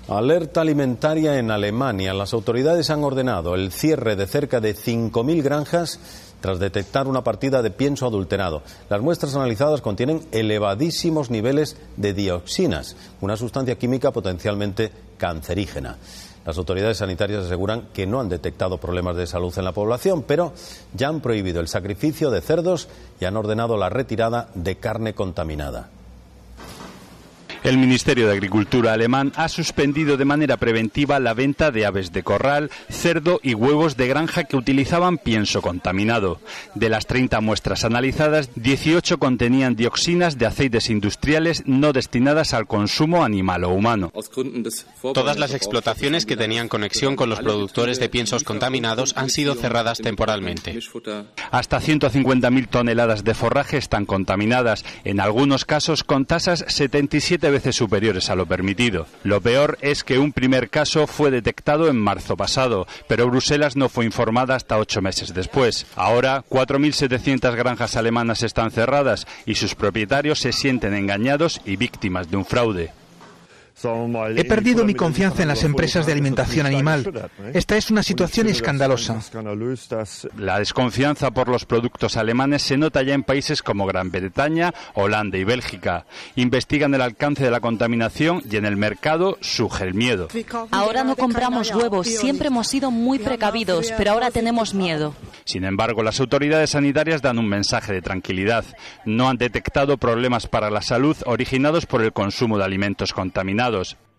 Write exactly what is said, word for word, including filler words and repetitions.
Alerta alimentaria en Alemania. Las autoridades han ordenado el cierre de cerca de cinco mil granjas tras detectar una partida de pienso adulterado. Las muestras analizadas contienen elevadísimos niveles de dioxinas, una sustancia química potencialmente cancerígena. Las autoridades sanitarias aseguran que no han detectado problemas de salud en la población, pero ya han prohibido el sacrificio de cerdos y han ordenado la retirada de carne contaminada. El Ministerio de Agricultura alemán ha suspendido de manera preventiva la venta de aves de corral, cerdo y huevos de granja que utilizaban pienso contaminado. De las treinta muestras analizadas, dieciocho contenían dioxinas de aceites industriales no destinadas al consumo animal o humano. Todas las explotaciones que tenían conexión con los productores de piensos contaminados han sido cerradas temporalmente. Hasta ciento cincuenta mil toneladas de forraje están contaminadas, en algunos casos con tasas setenta y siete veces superiores a lo permitido. Lo peor es que un primer caso fue detectado en marzo pasado, pero Bruselas no fue informada hasta ocho meses después. Ahora, cuatro mil setecientas granjas alemanas están cerradas y sus propietarios se sienten engañados y víctimas de un fraude. He perdido mi confianza en las empresas de alimentación animal. Esta es una situación escandalosa. La desconfianza por los productos alemanes se nota ya en países como Gran Bretaña, Holanda y Bélgica. Investigan el alcance de la contaminación y en el mercado surge el miedo. Ahora no compramos huevos, siempre hemos sido muy precavidos, pero ahora tenemos miedo. Sin embargo, las autoridades sanitarias dan un mensaje de tranquilidad. No han detectado problemas para la salud originados por el consumo de alimentos contaminados.